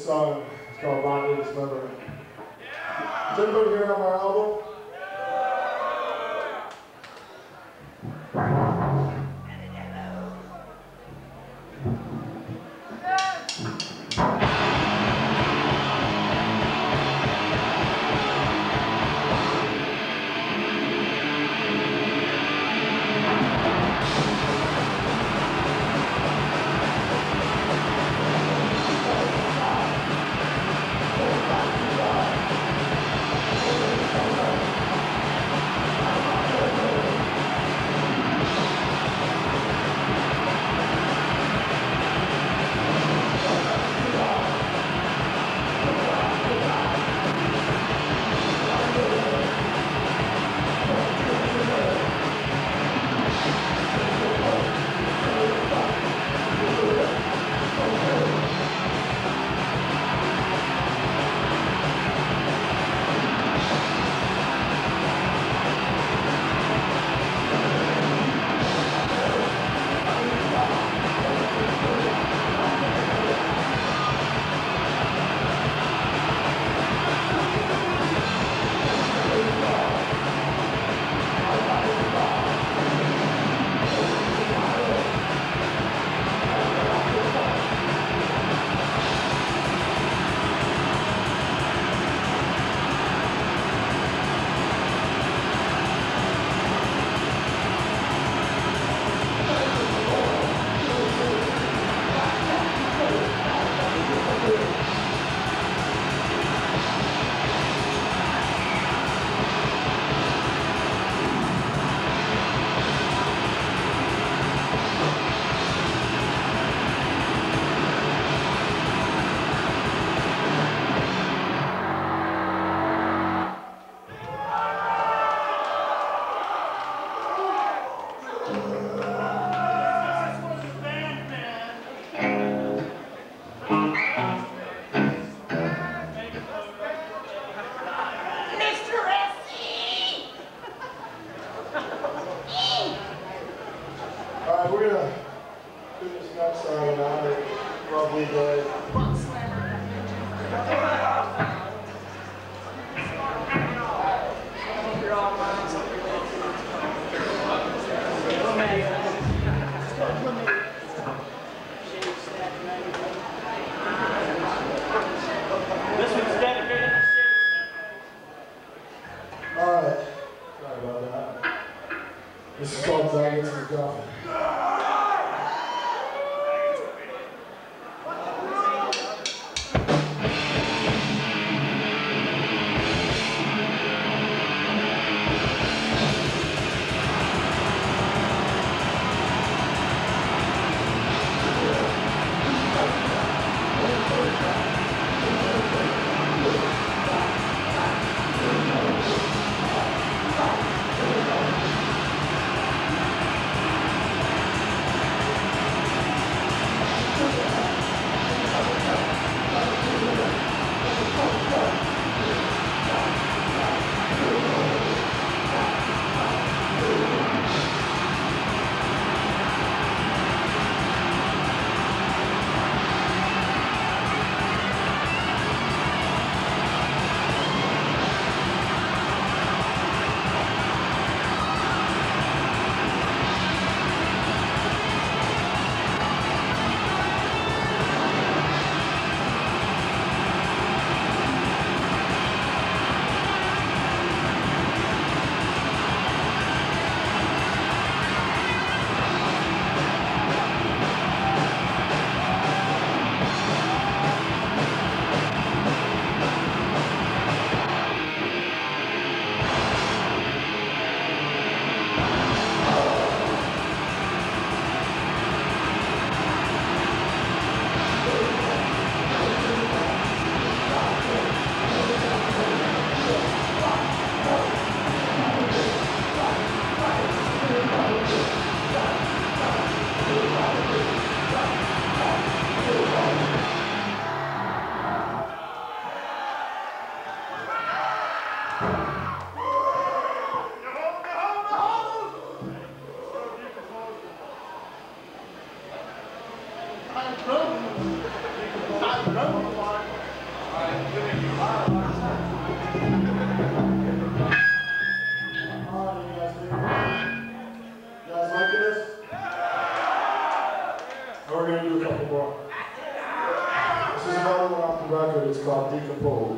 song is called Lightly Dismembered. Is everybody here on our album? I'm drunk. It's called Decompose.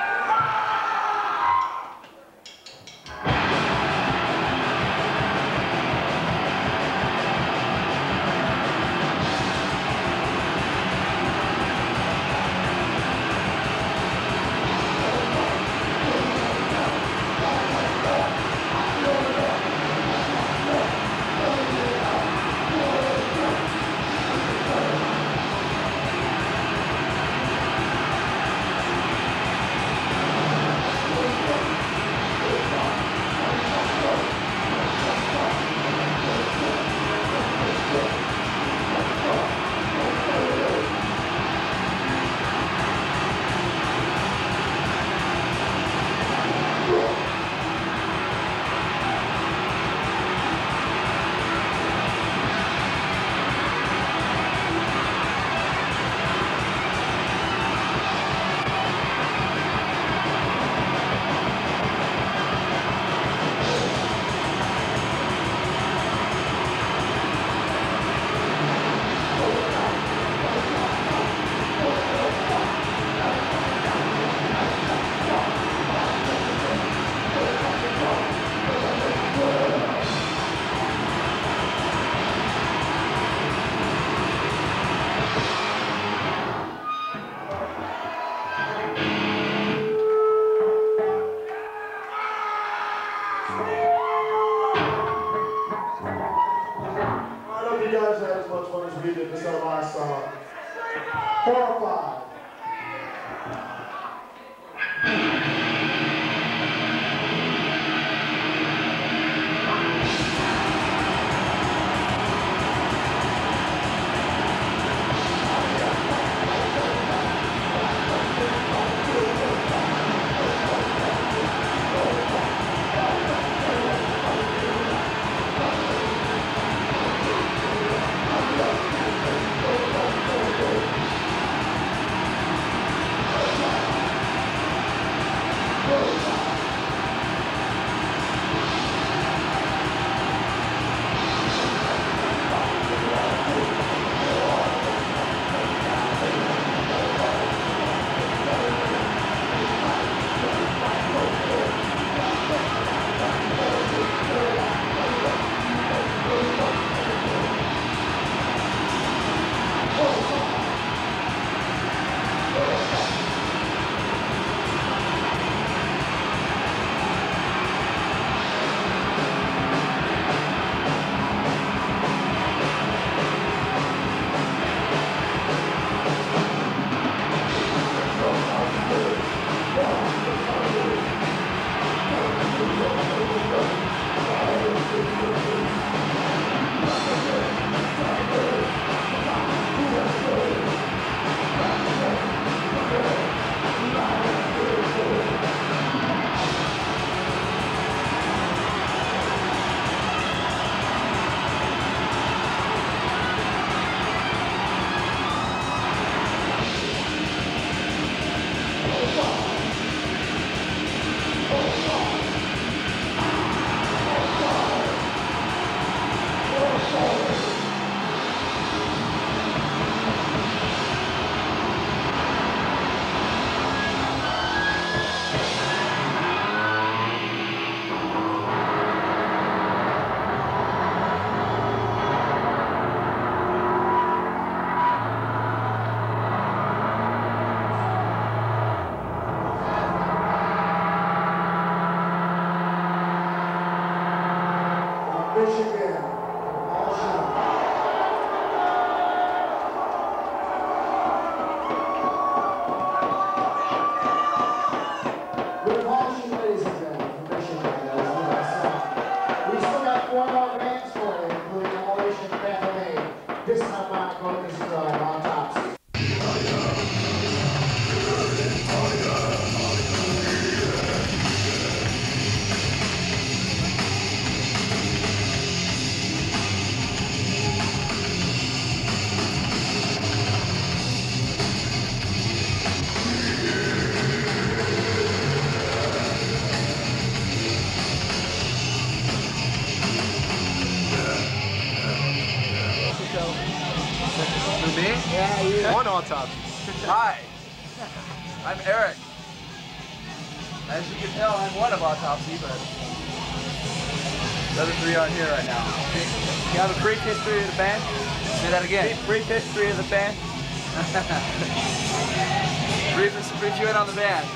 Repulsion, ladies and gentlemen, from Michigan, that was the last song. We still got 4 more bands for you, including Demolition Cafe. This time I'm going to focus on Autopsy. Yeah. For me? Yeah, you. One autopsy. Hi, I'm Eric. As you can tell, I'm one of Autopsy, but the other three aren't here right now. You have a brief history of the band? Say that again. Brief history of the band? brief you in on the band.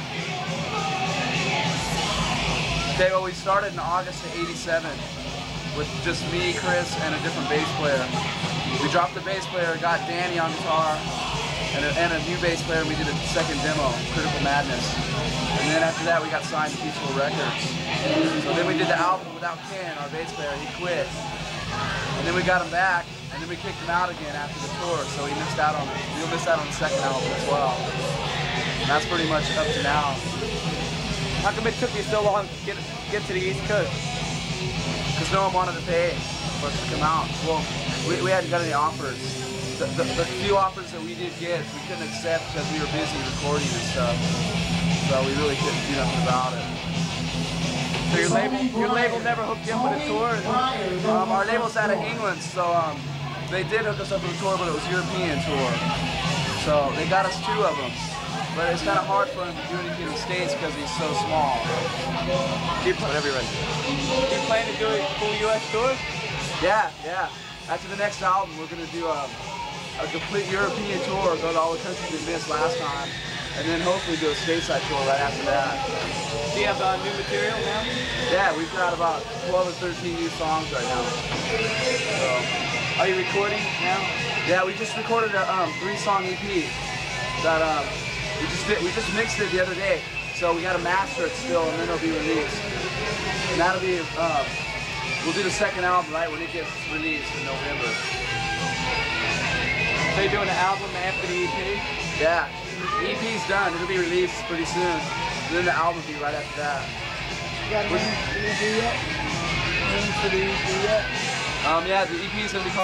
Okay, well, we started in August of '87 with just me, Chris, and a different bass player. We dropped the bass player, got Danny on guitar, and a new bass player, and we did a second demo, Critical Madness. And then after that, we got signed to Peaceful Records. So then we did the album without Ken, our bass player. He quit. And then we got him back, and then we kicked him out again after the tour. So he missed out on it. We'll miss out on the second album as well. And that's pretty much up to now. How come it took you so long to get to the East Coast? Because no one wanted to pay for us to come out. Well, we hadn't got any offers. The few offers that we did get, we couldn't accept because we were busy recording and stuff. So we really couldn't do nothing about it. So your label never hooked you up with a tour? Our label's out of England, so they did hook us up with a tour, but it was a European tour. So they got us 2 of them. But it's kind of hard for him to do anything in the States because he's so small. Whatever you're ready. Do you plan to do a full US tour? Yeah. After the next album, we're going to do a complete European tour, go to all the countries we missed last time, and then hopefully do a stateside tour right after that. Do you have new material now? Yeah, we've got about 12 or 13 new songs right now. So, are you recording now? Yeah, we just recorded a 3-song EP that we just mixed it the other day. So we got to master it still, and then it'll be released. And that'll be we'll do the second album right when it gets released in November. So you're doing an album after the EP? Yeah, the EP's done. It'll be released pretty soon. And then the album will be right after that. You got a name for the EP yet? Name for the EP yet? Yeah, the EP's gonna be called